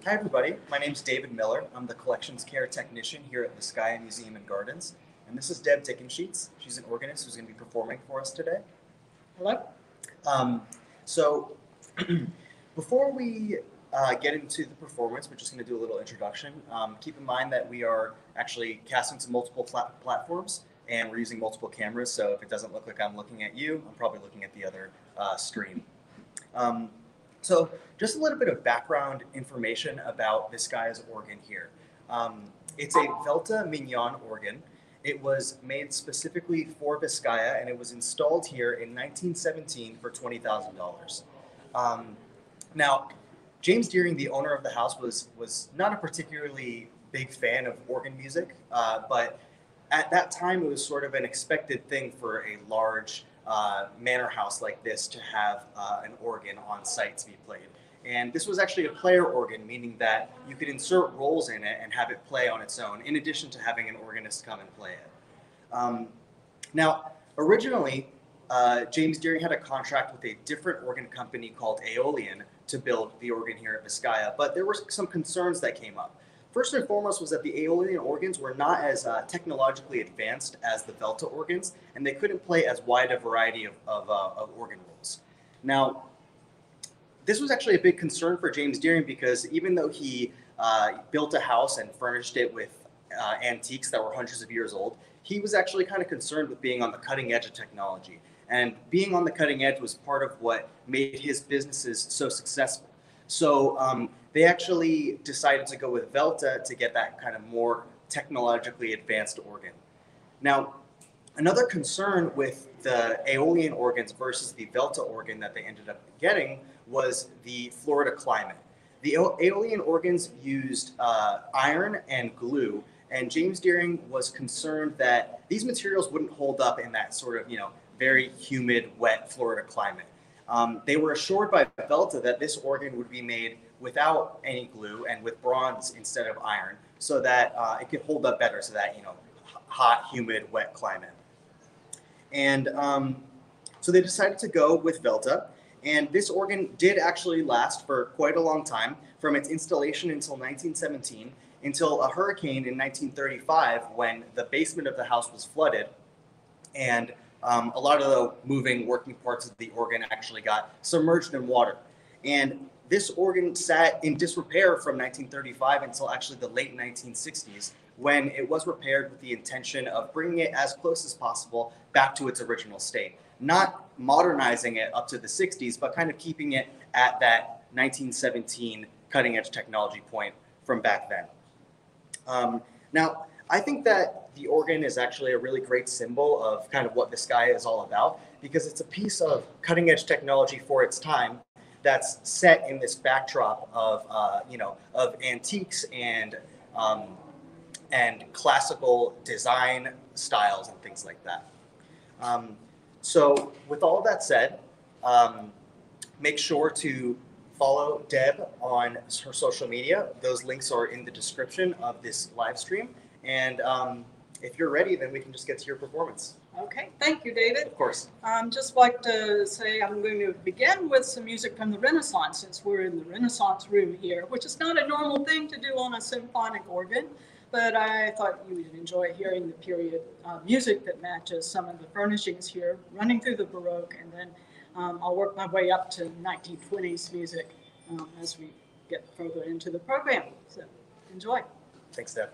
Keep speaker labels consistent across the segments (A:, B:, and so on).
A: Hi everybody, my name's David Miller. I'm the Collections Care Technician here at Vizcaya Museum and Gardens. And this is Deb Dickensheets. She's an organist who's going to be performing for us today.
B: Hello.
A: So before we get into the performance, we're just going to do a little introduction. Keep in mind that we are actually casting to multiple platforms and we're using multiple cameras, so if it doesn't look like I'm looking at you, I'm probably looking at the other screen. So just a little bit of background information about Vizcaya's organ here. It's a Velta Mignon organ. It was made specifically for Vizcaya, and it was installed here in 1917 for $20,000. Now, James Deering, the owner of the house, was not a particularly big fan of organ music, but at that time it was sort of an expected thing for a large manor house like this to have an organ on site to be played. And this was actually a player organ, meaning that you could insert rolls in it and have it play on its own, in addition to having an organist come and play it. Now, originally, James Deering had a contract with a different organ company called Aeolian to build the organ here at Vizcaya, but there were some concerns that came up. First and foremost was that the Aeolian organs were not as technologically advanced as the Velta organs, and they couldn't play as wide a variety of organ rolls. Now, this was actually a big concern for James Deering because even though he built a house and furnished it with antiques that were hundreds of years old, he was actually kind of concerned with being on the cutting edge of technology. And being on the cutting edge was part of what made his businesses so successful. So they actually decided to go with Velta to get that kind of more technologically advanced organ. Now, another concern with the Aeolian organs versus the Velta organ that they ended up getting was the Florida climate. The Aeolian organs used iron and glue, and James Deering was concerned that these materials wouldn't hold up in that sort of, very humid, wet Florida climate. They were assured by Velta that this organ would be made without any glue and with bronze instead of iron, so that it could hold up better, so that hot, humid, wet climate. And so they decided to go with Velta, and this organ did actually last for quite a long time, from its installation until 1917, until a hurricane in 1935 when the basement of the house was flooded, and a lot of the moving, working parts of the organ actually got submerged in water. And this organ sat in disrepair from 1935 until actually the late 1960s, when it was repaired with the intention of bringing it as close as possible back to its original state. Not modernizing it up to the 60s, but kind of keeping it at that 1917 cutting edge technology point from back then. Now, I think that the organ is actually a really great symbol of kind of what Vizcaya is all about, because it's a piece of cutting edge technology for its time that's set in this backdrop of, of antiques and classical design styles and things like that. So with all of that said, make sure to follow Deb on her social media. Those links are in the description of this live stream. And if you're ready, then we can just get to your performance.
B: Okay, thank you, David.
A: Of course.
B: Just like to say I'm going to begin with some music from the Renaissance, since we're in the Renaissance room here, which is not a normal thing to do on a symphonic organ, but I thought you would enjoy hearing the period music that matches some of the furnishings here, running through the Baroque, and then I'll work my way up to 1920s music as we get further into the program. So enjoy.
A: Thanks, Deb.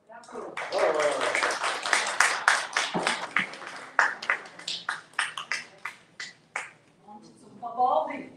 B: On to some Vivaldi.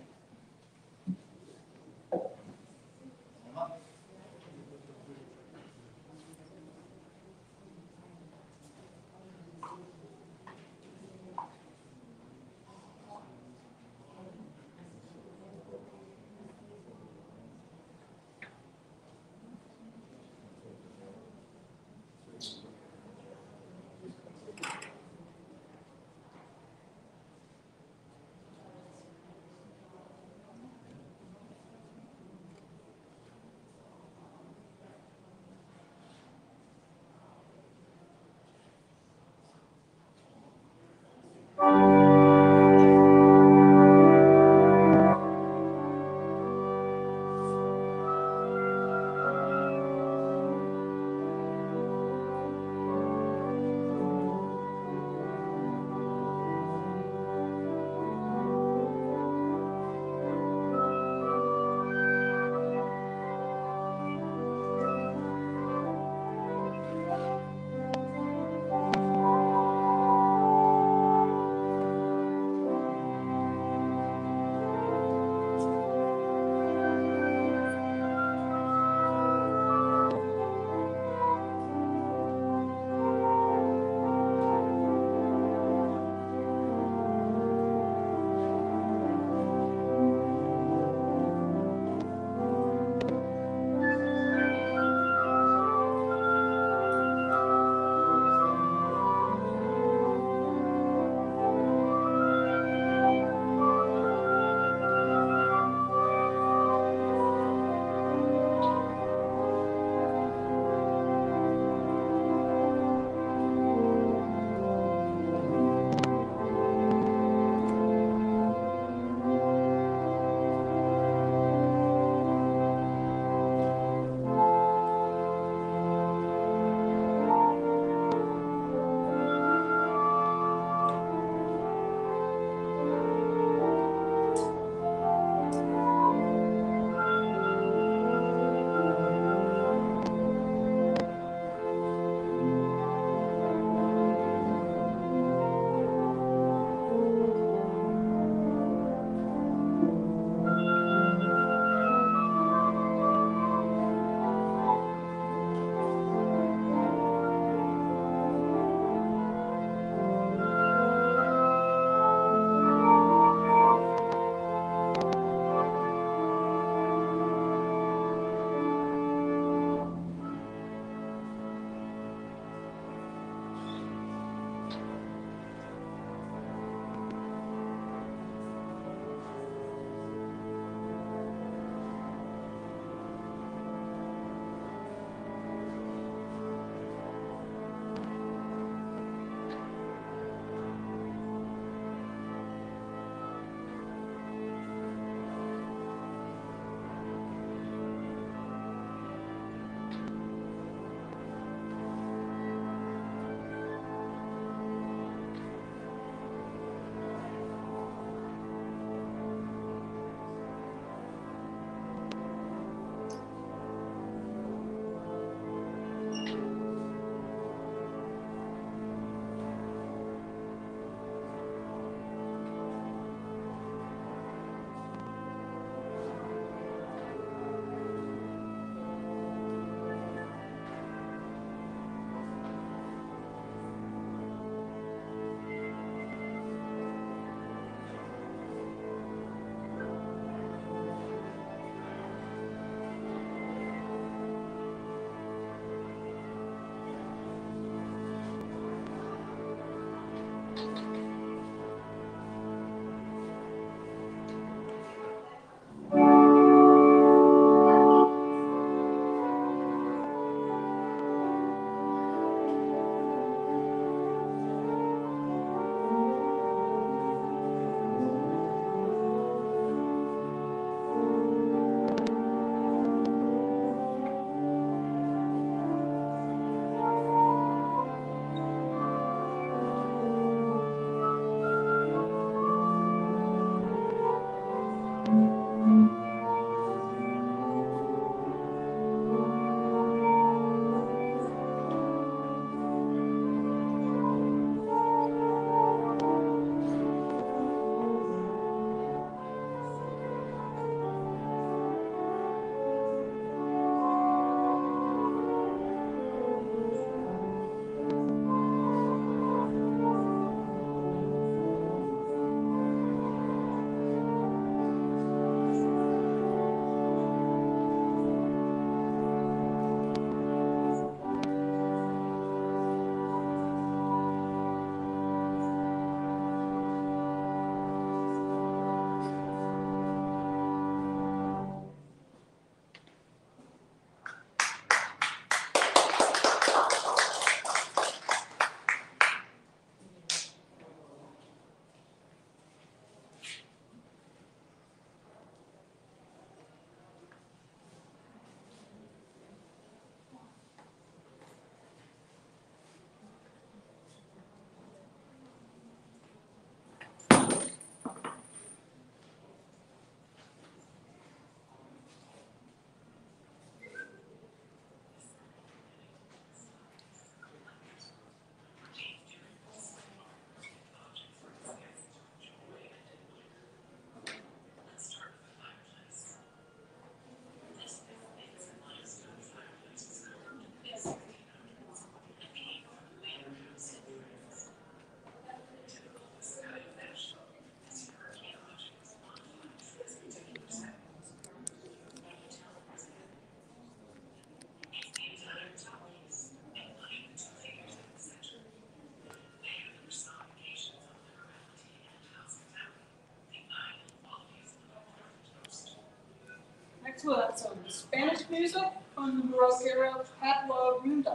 B: some Spanish music from the Baroque era, Pablo Runda.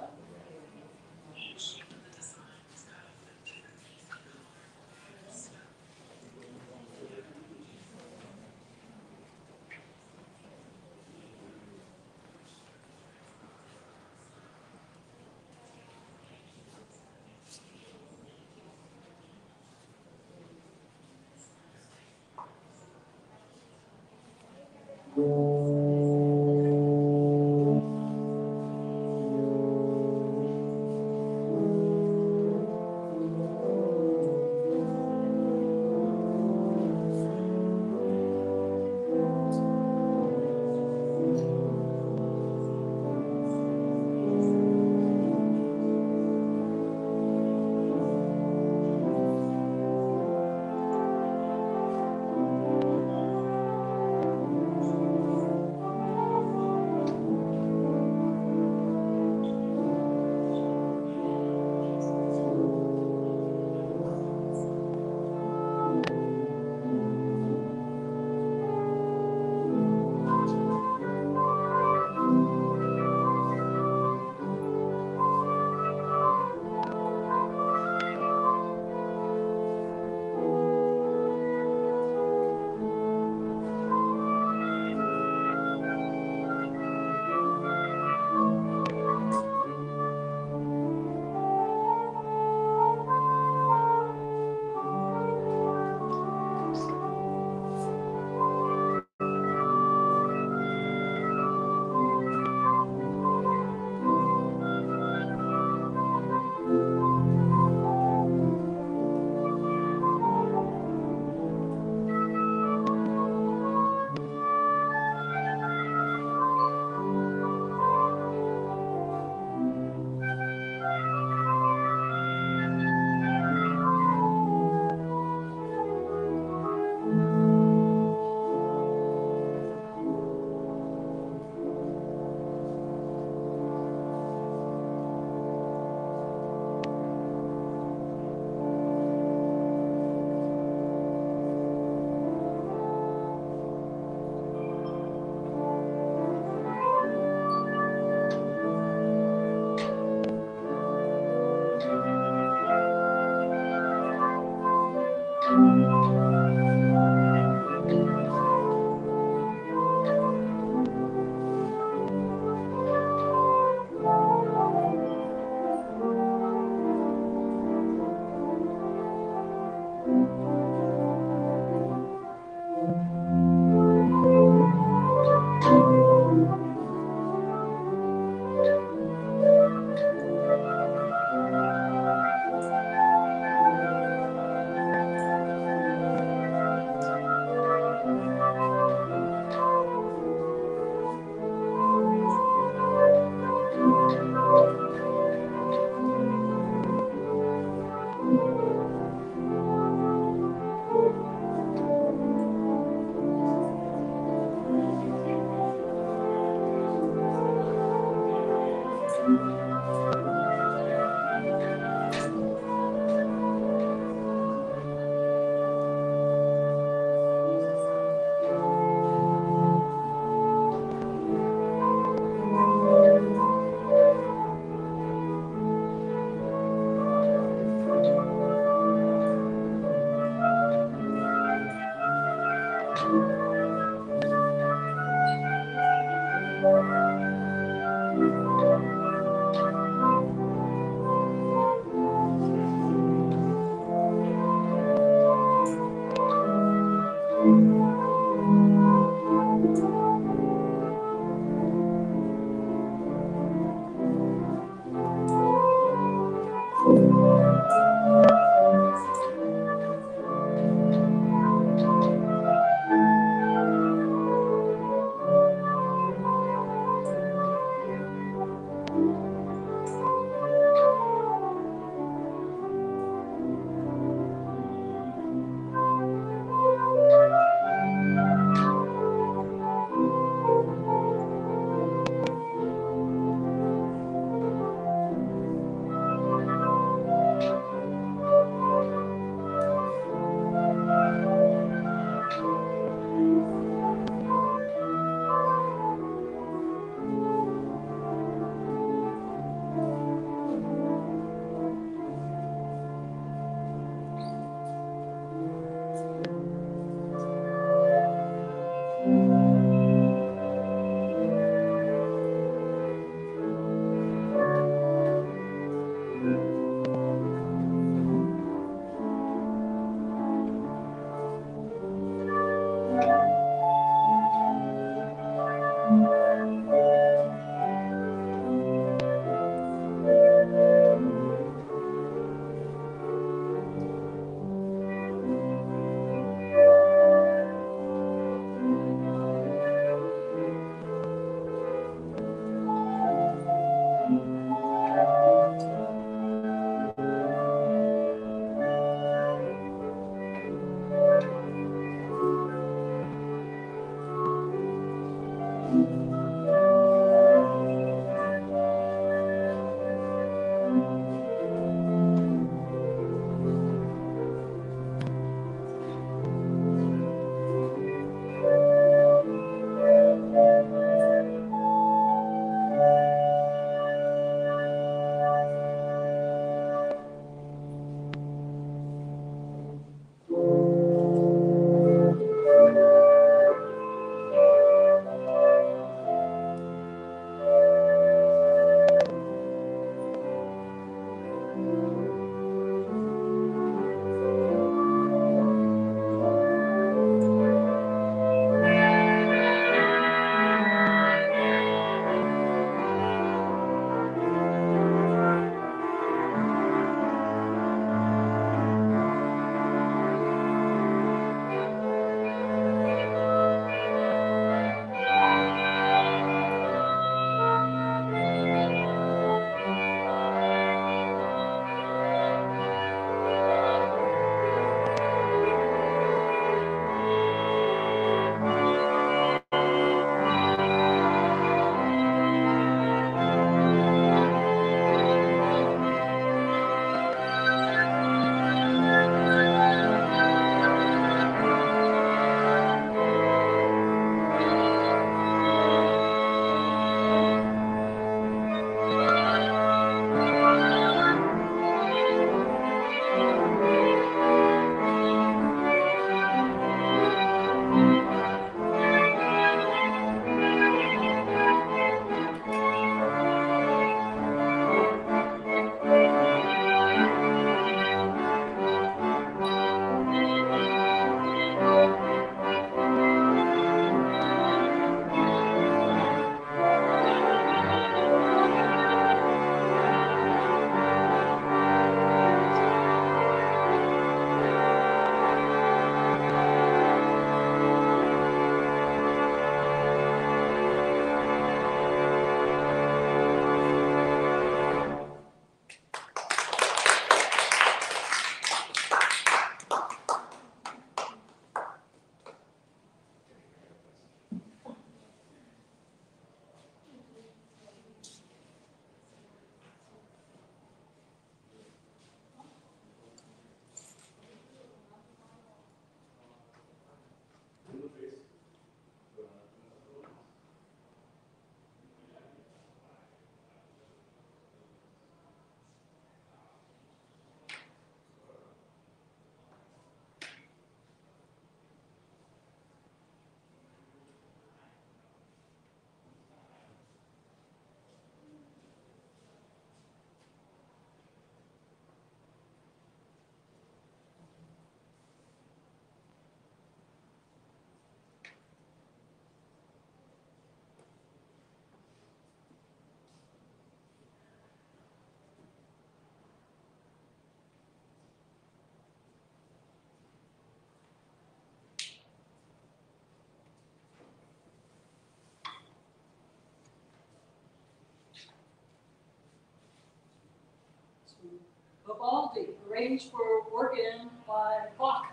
B: arranged for organ by Bach.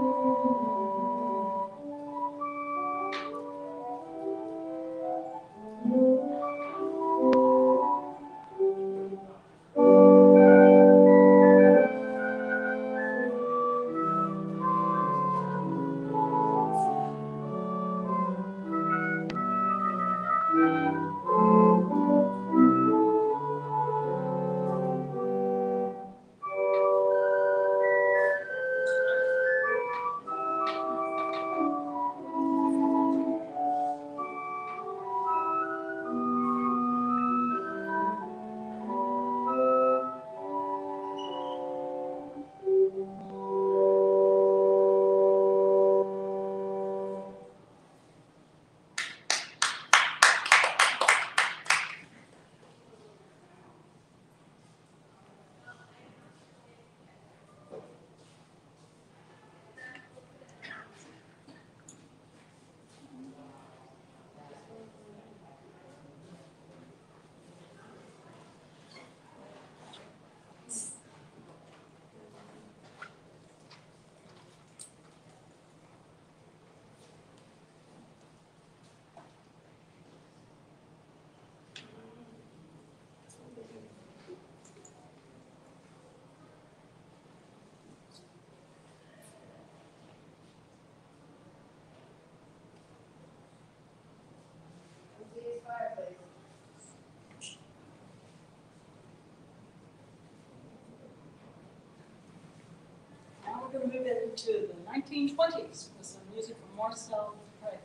B: Now we're going to move into the 1920s with some music from Marcel Dupré.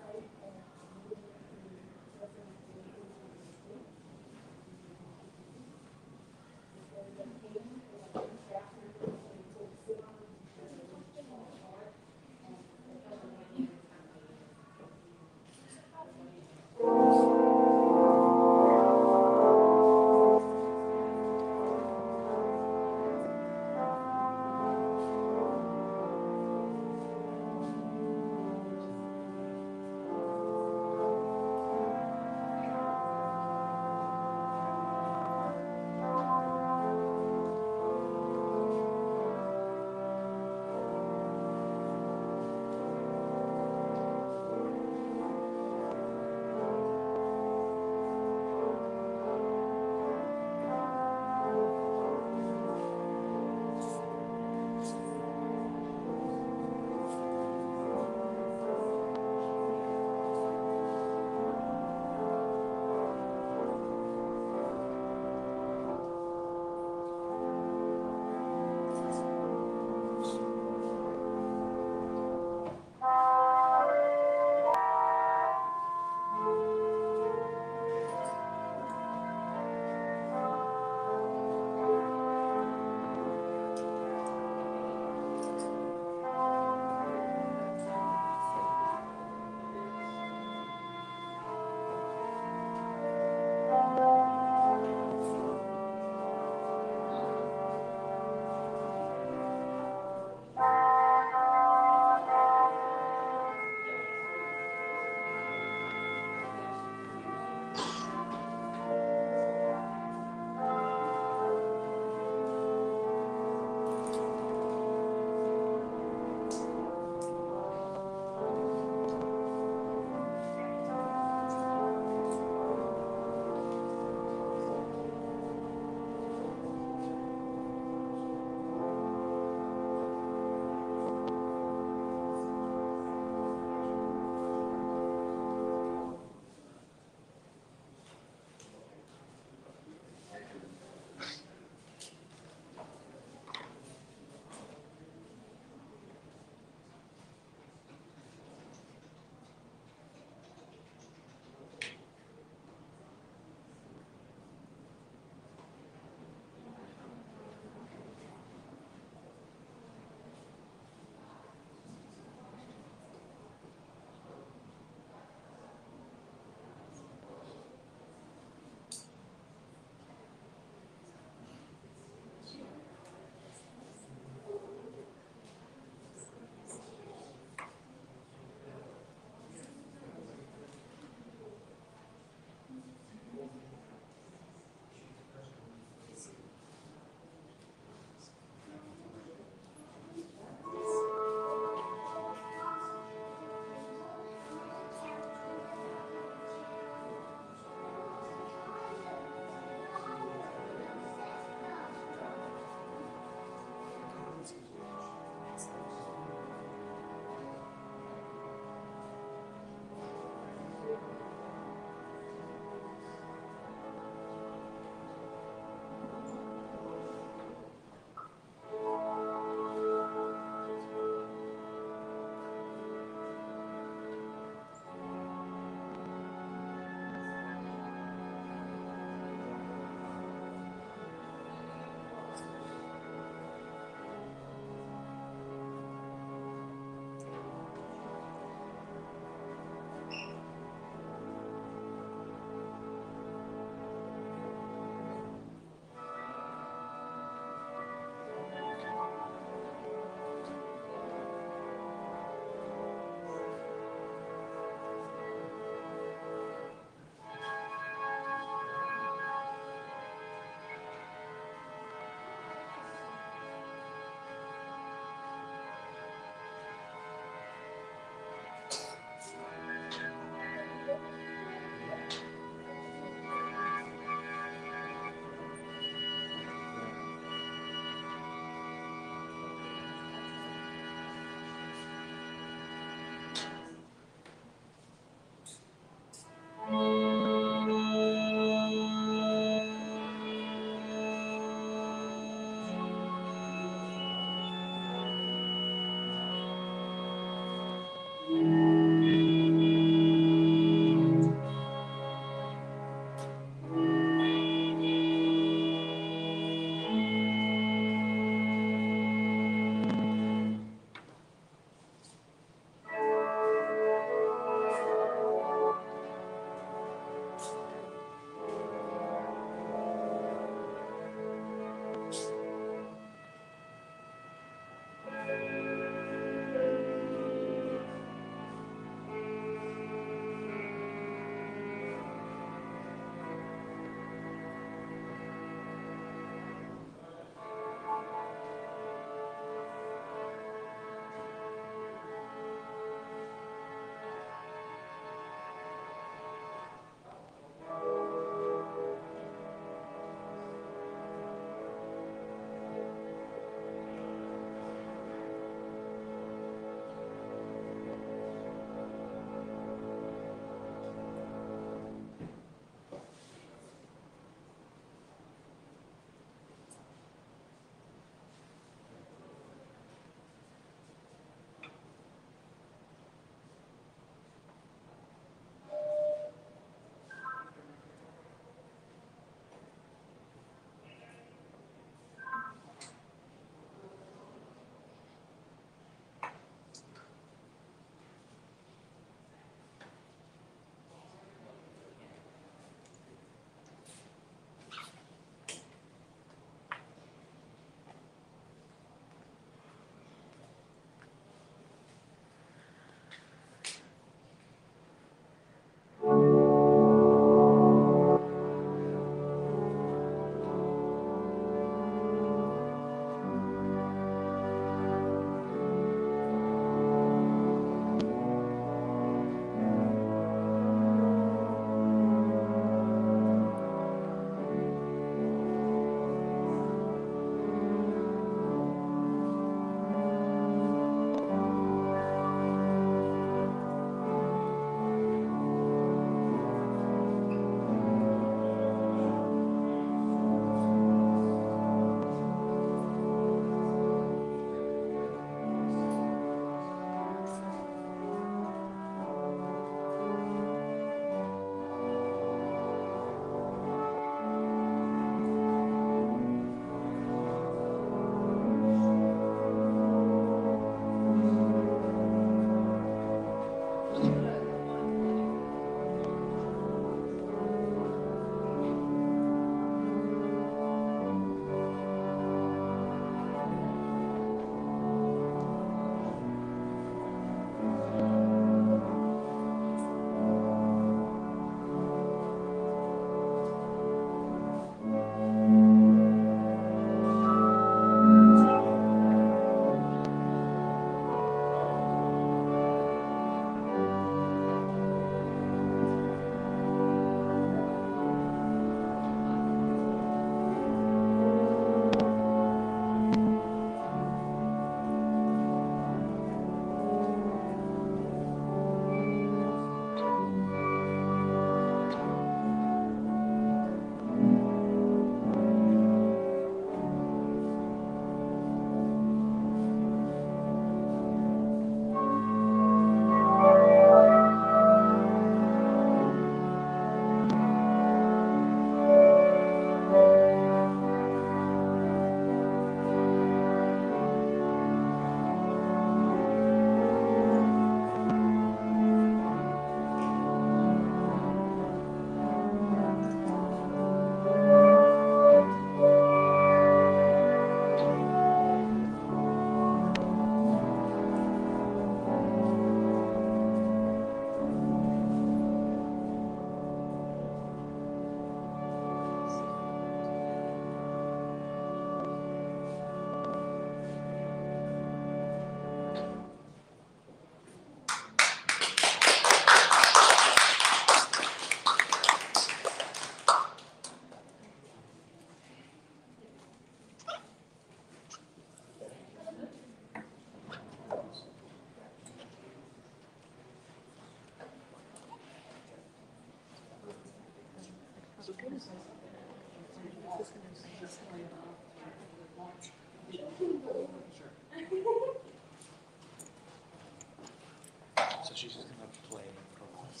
A: So she's just gonna play for a while.